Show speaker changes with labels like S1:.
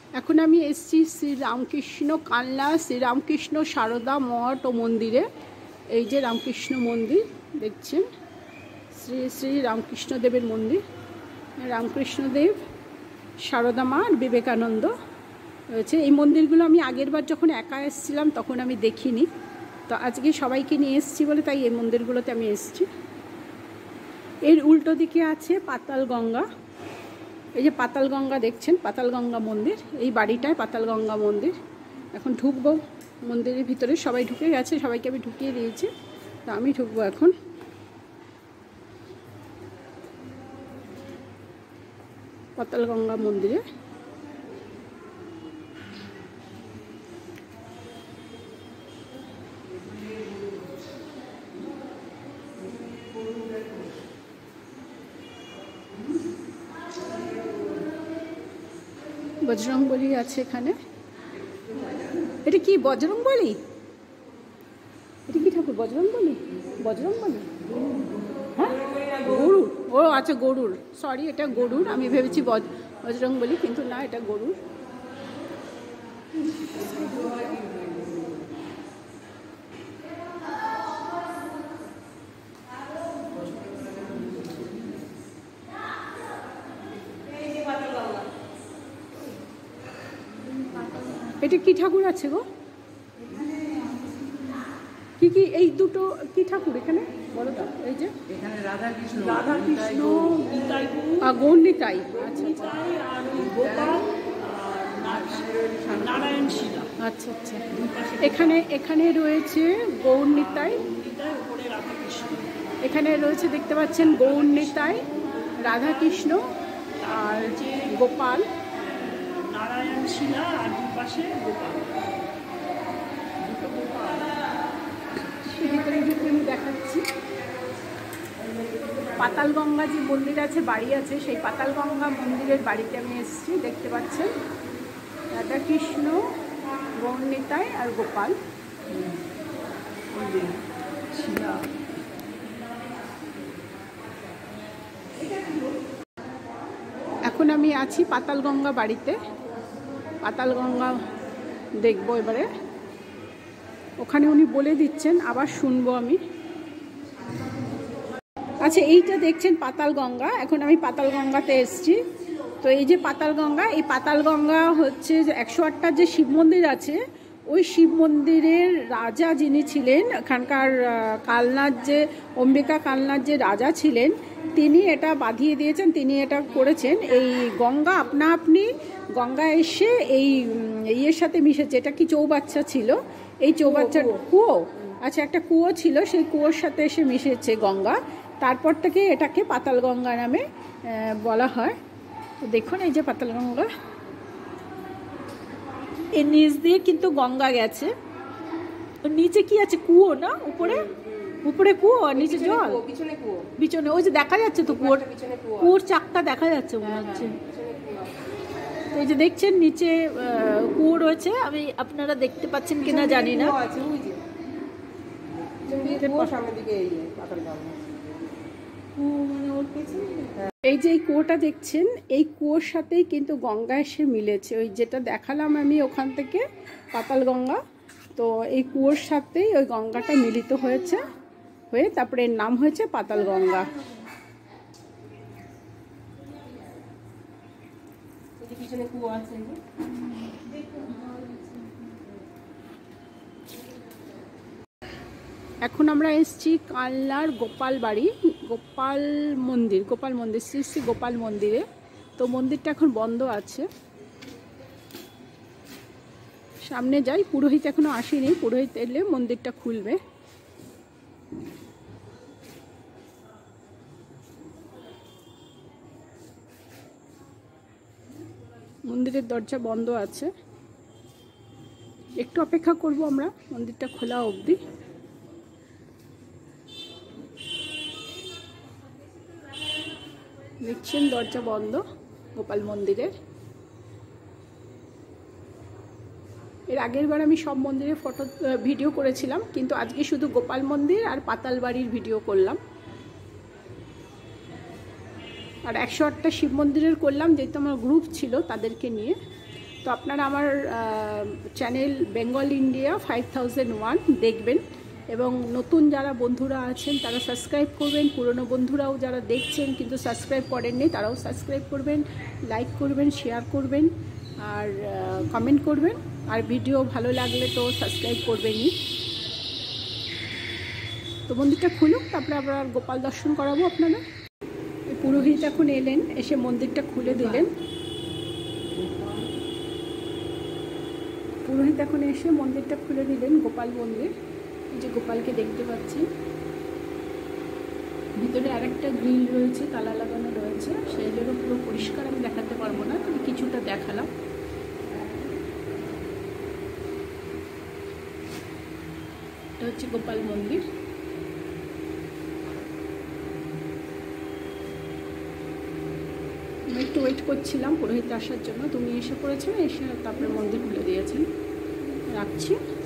S1: এখন আমি এসেছি শ্রী রামকৃষ্ণ কালনা শ্রী রামকৃষ্ণ সারদা মঠ ও মন্দিরে। এই যে রামকৃষ্ণ মন্দির দেখছেন, শ্রী শ্রী রামকৃষ্ণদেবের মন্দির। রামকৃষ্ণদেব, সারদা মা আর বিবেকানন্দ রয়েছে। এই মন্দিরগুলো আমি আগের বার যখন একা এসেছিলাম তখন আমি দেখিনি, তো আজকে সবাইকে নিয়ে এসেছি বলে তাই এই মন্দিরগুলোতে আমি এসেছি। এর উল্টো দিকে আছে পাতাল গঙ্গা। এই যে পাতাল গঙ্গা দেখছেন, পাতাল গঙ্গা মন্দির। এই বাড়িটায় পাতাল গঙ্গা মন্দির। এখন ঢুকবো মন্দিরের ভিতরে, সবাই ঢুকে গেছে, সবাইকে আমি ঢুকিয়ে দিয়েছি, তো আমি ঢুকবো এখন। পাতাল গঙ্গা মন্দিরে বজরংবলী আছে এখানে। এটা কি বজরংবলী? এটা কি ঠাকুর? বজরংবলী? বজরংবলী? হ্যাঁ, গরুর। ও আচ্ছা, গরুর। সরি, এটা গরুর। আমি ভেবেছি বজরংবলী, কিন্তু না, এটা গরুর। এটা কি ঠাকুর আছে গো? কি কি এই দুটো কি ঠাকুর এখানে বলো তো? এই যে
S2: এখানে রাধাকৃষ্ণ,
S1: গৌর নিতাই,
S2: আচ্ছা, আর গোপাল, নারায়ণ শিলা।
S1: আচ্ছা আচ্ছা। এখানে রয়েছে গৌর নিতাই, এখানে রয়েছে দেখতে পাচ্ছেন গৌর নিতাই, রাধাকৃষ্ণ আর গোপাল,
S2: নারায়ণ শিলা, আর পাশে গোপাল।
S1: আমি দেখাচ্ছি পাতাল গঙ্গা যে মন্দির আছে, বাড়ি আছে, সেই পাতাল গঙ্গা মন্দিরের বাড়িতে আমি এসেছি। দেখতে পাচ্ছেন রাধাকৃষ্ণ, গৌর নিতাই আর গোপাল। এখন আমি আছি পাতাল গঙ্গা বাড়িতে। পাতাল গঙ্গা দেখবো এবারে। ওখানে উনি বলে দিচ্ছেন, আবার শুনবো আমি। আচ্ছা, এইটা দেখছেন পাতাল গঙ্গা। এখন আমি পাতাল গঙ্গাতে এসেছি। তো এই যে পাতাল গঙ্গা, এই পাতাল গঙ্গা হচ্ছে যে 108টা যে শিব মন্দির আছে, ওই শিব মন্দিরের রাজা যিনি ছিলেন, এখানকার কালনার যে অম্বিকা কালনার যে রাজা ছিলেন, তিনি এটা বাঁধিয়ে দিয়েছেন, তিনি এটা করেছেন। এই গঙ্গা আপনা আপনি গঙ্গা এসে এই ইয়ের সাথে মিশেছে। এটা কি চৌবাচ্চা ছিল, এই চৌবাচ্চার কুয়ো, আচ্ছা একটা কুয়ো ছিল, সেই কুয়োর সাথে এসে মিশেছে গঙ্গা। তারপর থেকে এটাকে পাতাল গঙ্গা নামে বলা হয়। তো দেখুন এই যে পাতাল গঙ্গা, এর নিচ দিয়ে কিন্তু গঙ্গা গেছে। নিচে কি আছে? কুয়ো না? উপরে কুয়ো আর নিচে জল, পিছনে ওই যে দেখা যাচ্ছে তো কুয়োর চাকটা দেখা যাচ্ছে মনে হচ্ছে। এই যে দেখছেন নিচে কুয়ো রয়েছে, আমি আপনারা দেখতে পাচ্ছেন কিনা জানি না। এই যে এই কুয়োটা দেখছেন, এই কুয়োর সাথেই কিন্তু গঙ্গা এসে মিলেছে। ওই যেটা দেখালাম আমি ওখান থেকে পাতাল গঙ্গা, তো এই কুয়োর সাথেই ওই গঙ্গাটা মিলিত হয়েছে, হয়ে তারপরে এর নাম হয়েছে পাতাল গঙ্গা। এখন আমরা এসেছি কালনার গোপাল বাড়ি, গোপাল মন্দির, শ্রী শ্রী গোপাল মন্দিরে। তো মন্দিরটা এখন বন্ধ আছে। সামনে যাই, পুরোহিত এখনো আসেনি, পুরোহিত এলে মন্দিরটা খুলবে। মন্দিরের দরজা বন্ধ আছে, একটু অপেক্ষা করব আমরা মন্দিরটা খোলা অবধি। দেখছেন দরজা বন্ধ গোপাল মন্দিরের। এর আগের বার আমি সব মন্দিরের ভিডিও করেছিলাম, কিন্তু আজকে শুধু গোপাল মন্দির আর পাতাল বাড়ির ভিডিও করলাম। আর 108টা শিব মন্দিরের করলাম, যেহেতু আমার গ্রুপ ছিল তাদেরকে নিয়ে। তো আপনারা আমার চ্যানেল বেঙ্গল ইন্ডিয়া 5001 দেখবেন, এবং নতুন যারা বন্ধুরা আছেন তারা সাবস্ক্রাইব করবেন, পুরনো বন্ধুরাও যারা দেখছেন কিন্তু সাবস্ক্রাইব করেননি তারাও সাবস্ক্রাইব করবেন, লাইক করবেন, শেয়ার করবেন, আর কমেন্ট করবেন, আর ভিডিও ভালো লাগলে তো সাবস্ক্রাইব করবেনই। তো মন্দিরটা খুলুক, তারপরে আবার গোপাল দর্শন করাবো আপনারা। পুরোহিত এখন এলেন, এসে মন্দিরটা খুলে দিলেন। পুরোহিত এখন এসে মন্দিরটা খুলে দিলেন, গোপাল মন্দির। এই যে গোপালকে দেখতে পাচ্ছি, ভিতরে আরেকটা গ্রিল রয়েছে, তালা লাগানো রয়েছে, সেই জন্য পুরো পরিষ্কার আমি দেখাতে পারবো না, তবে কিছুটা দেখালাম। এটা হচ্ছে গোপাল মন্দির। আমি একটু ওয়েট করছিলাম পুরোহিত আসার জন্য, তুমি এসে পড়েছো, এসে তারপরে মন্দির খুলে দিয়েছেন। রাখছি।